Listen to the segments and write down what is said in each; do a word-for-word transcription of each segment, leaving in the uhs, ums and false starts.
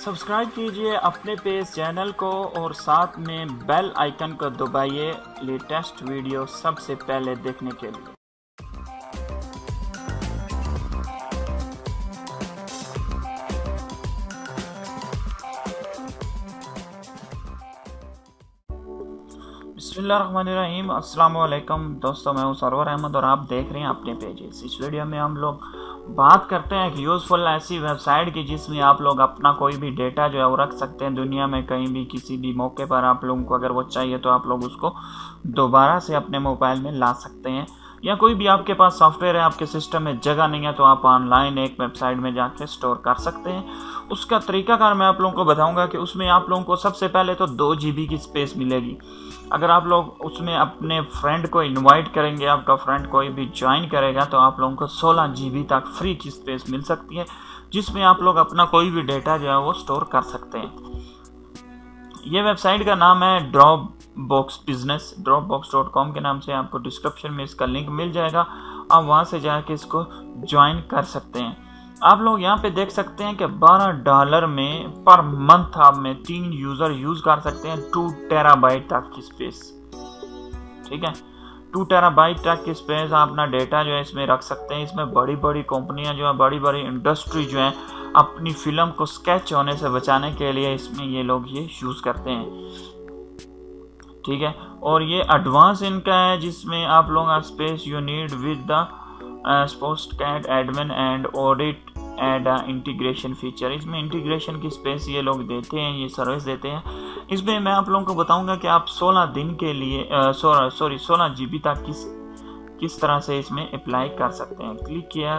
Subscribe कीजिए अपने page channel को और साथ में बेल आइकन को दबाइए लेटेस्ट वीडियो सबसे पहले देखने के लिए। बिस्मिल्लाहिर्रहमानिर्रहीम। अस्सलाम वालेकुम दोस्तों, मैं हूं सरवर अहमद और आप देख रहे हैं अपने पेजेस। इस वीडियो में हम लोग बात करते हैं एक यूज़फुल ऐसी वेबसाइट की जिसमें आप लोग अपना कोई भी डेटा जो है वो रख सकते हैं। दुनिया में कहीं भी किसी भी मौके पर आप लोगों को अगर वो चाहिए तो आप लोग उसको दोबारा से अपने मोबाइल में ला सकते हैं, या कोई भी आपके पास सॉफ्टवेयर है, आपके सिस्टम में जगह नहीं है तो आप ऑनलाइन एक वेबसाइट में जाके स्टोर कर सकते हैं। उसका तरीकाकार मैं आप लोगों को बताऊंगा कि उसमें आप लोगों को सबसे पहले तो दो जी बी की स्पेस मिलेगी। अगर आप लोग उसमें अपने फ्रेंड को इनवाइट करेंगे, आपका फ्रेंड कोई भी ज्वाइन करेगा तो आप लोगों को सोलह जी बी तक फ्री की स्पेस मिल सकती है, जिसमें आप लोग अपना कोई भी डेटा जो है वो स्टोर कर सकते हैं। ये वेबसाइट का नाम है drop box business. Drop box dot com के नाम से आपको डिस्क्रिप्शन में इसका लिंक मिल जाएगा। आप वहाँ से जाके इसको ज्वाइन कर सकते हैं। आप लोग यहाँ पे देख सकते हैं कि बारह डॉलर में पर मंथ आप में तीन यूज़र यूज़ कर सकते हैं टू टेराबाइट तक की स्पेस। ठीक है, टू टेराबाइट तक की स्पेस आप अपना डेटा जो है इसमें रख सकते हैं। इसमें बड़ी बड़ी कंपनियां जो है, बड़ी बड़ी इंडस्ट्री जो है, अपनी फिल्म को स्केच होने से बचाने के लिए इसमें ये लोग ये यूज़ करते हैं। ठीक है, और ये एडवांस इनका है जिसमें आप लोग space you need with the post cat admin and audit add integration feature. इसमें इंटीग्रेशन की स्पेस ये लोग देते हैं, ये सर्विस देते हैं। इसमें मैं आप लोगों को बताऊंगा कि आप सोलह दिन के लिए सॉरी सोलह जी बी तक किस किस तरह से इसमें अप्लाई कर सकते हैं। क्लिक किया,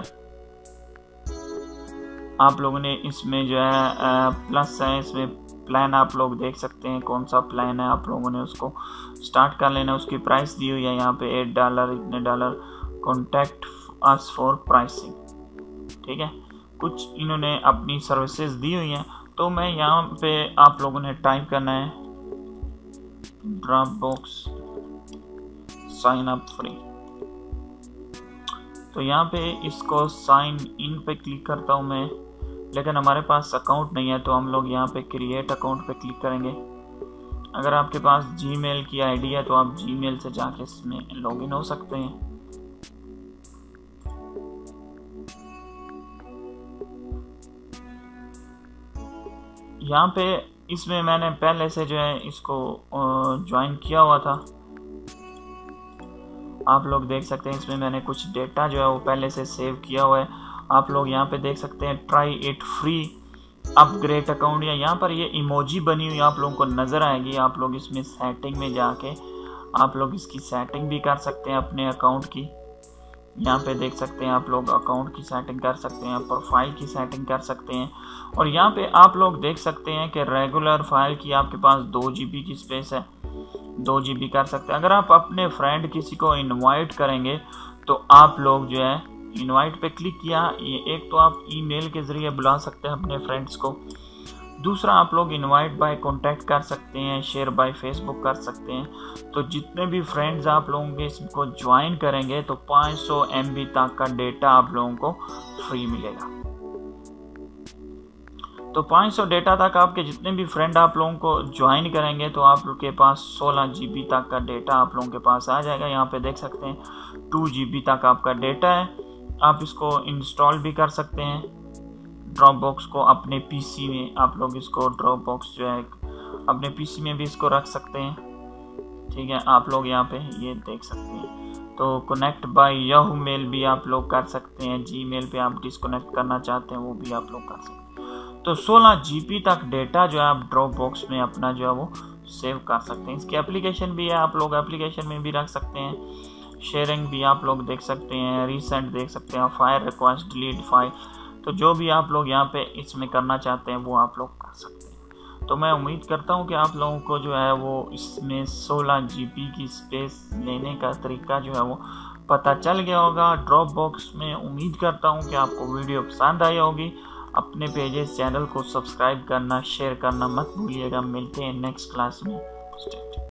आप लोगों ने इसमें जो है प्लस है, इसमें प्लान आप लोग देख सकते हैं कौन सा प्लान है, आप लोगों ने उसको स्टार्ट कर लेना। उसकी प्राइस दी हुई है यहाँ पे एट डॉलर इतने dollar, contact us for pricing. ठीक है, कुछ इन्होंने अपनी सर्विसेज दी हुई हैं, तो मैं यहाँ पे आप लोगों ने टाइप करना है drop box sign up free. तो यहाँ पे इसको साइन इन पे क्लिक करता हूँ मैं, लेकिन हमारे पास अकाउंट नहीं है तो हम लोग यहाँ पे क्रिएट अकाउंट पे क्लिक करेंगे। अगर आपके पास जीमेल की आईडी है तो आप जीमेल से जाके इसमें लॉगिन हो सकते हैं। यहाँ पे इसमें मैंने पहले से जो है इसको ज्वाइन किया हुआ था, आप लोग देख सकते हैं। इसमें मैंने कुछ डेटा जो है वो पहले से सेव किया हुआ है। आप लोग यहाँ पे देख सकते हैं try it free upgrade account, या यहाँ पर ये इमोजी बनी हुई आप लोगों को नज़र आएगी। आप लोग इसमें सेटिंग में जाके आप लोग इसकी सेटिंग भी कर सकते हैं अपने अकाउंट की। यहाँ पे देख सकते हैं आप लोग अकाउंट की सेटिंग कर सकते हैं, प्रोफाइल की सेटिंग कर सकते हैं, और यहाँ पे आप लोग देख सकते हैं कि रेगुलर फाइल की आपके पास दो जी बी की स्पेस है, दो जी बी कर सकते हैं। अगर आप अपने फ्रेंड किसी को इनवाइट करेंगे तो आप लोग जो है इनवाइट पे क्लिक किया, ये एक तो आप ईमेल के ज़रिए बुला सकते हैं अपने फ्रेंड्स को, दूसरा आप लोग इनवाइट बाय कांटेक्ट कर सकते हैं, शेयर बाय फेसबुक कर सकते हैं। तो जितने भी फ्रेंड्स आप लोगों के इसको ज्वाइन करेंगे तो पाँच सौ एम बी तक का डेटा आप लोगों को फ्री मिलेगा। तो पाँच सौ डेटा तक आपके जितने भी फ्रेंड आप लोगों को ज्वाइन करेंगे तो आप लोग के पास सोलह जी बी तक का डेटा आप लोगों के पास आ जाएगा। यहाँ पे देख सकते हैं टू जी बी तक आपका डेटा है। आप इसको इंस्टॉल भी कर सकते हैं ड्रॉप बॉक्स को अपने पीसी में। आप लोग इसको ड्रॉप बॉक्स जो है अपने पीसी में भी इसको रख सकते हैं। ठीक है, आप लोग यहाँ पे ये देख सकते हैं। तो कनेक्ट बाय याहू मेल भी आप लोग कर सकते हैं, जी मेल पे आप डिस्कनेक्ट करना चाहते हैं वो भी आप लोग कर सकते हैं। तो सोलह जी बी तक डेटा जो है आप ड्रॉप बॉक्स में अपना जो है वो सेव कर सकते हैं। इसकी एप्लीकेशन भी है, आप लोग एप्लीकेशन में भी रख सकते हैं। शेयरिंग भी आप लोग देख सकते हैं, रिसेंट देख सकते हैं, फाइल रिक्वेस्ट, डिलीट फाइल, तो जो भी आप लोग यहाँ पे इसमें करना चाहते हैं वो आप लोग कर सकते हैं। तो मैं उम्मीद करता हूँ कि आप लोगों को जो है वो इसमें सोलह जी बी की स्पेस लेने का तरीका जो है वो पता चल गया होगा ड्रॉप बॉक्स में। उम्मीद करता हूँ कि आपको वीडियो पसंद आई होगी। अपने पेजेस चैनल को सब्सक्राइब करना, शेयर करना मत भूलिएगा। मिलते हैं नेक्स्ट क्लास में।